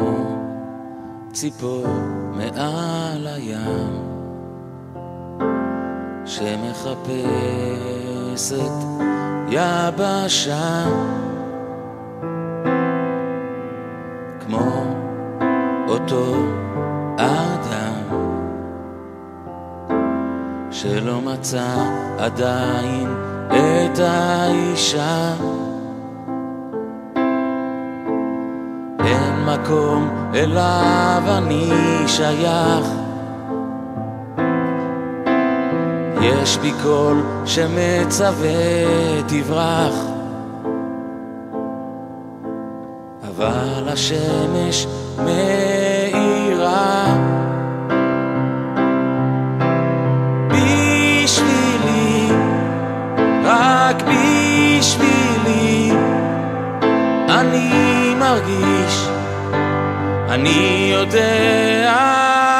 ציפור מעל הים שמחפשת יבשה, כמו אותו אדם שלא מצא עדיין את האישה. אין מקום אליו אני שייך, יש בי קול שמצווה תברח, אבל השמש מאירה בשבילי, רק בשבילי. אני מרגיש, אני יודע,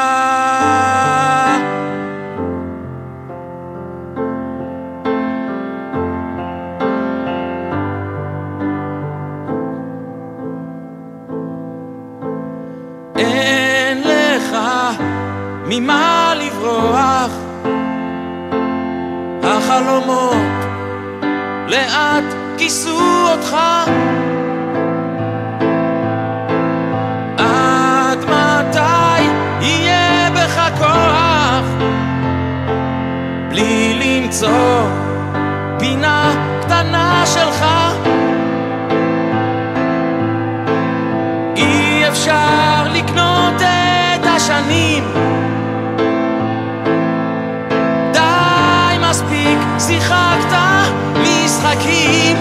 אין לך ממה לברוח, החלומות לאט כיסו אותך. עד מתי יהיה בך כוח בלי למצוא פינה קטנה שלך? אי אפשר לקנות את השנים, די מספיק שיחקת משחקים,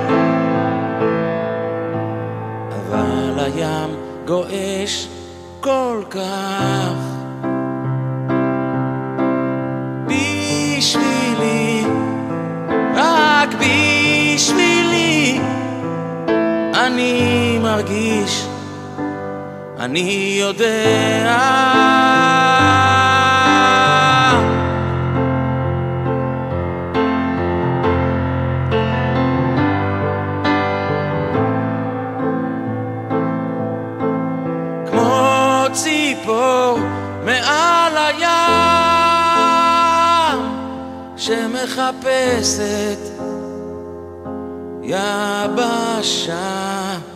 אבל הים גועש כל כך בשבילי, רק בשבילי. אני מרגיש, אני יודע, כמו ציפור מעל הים שמחפשת יבשה.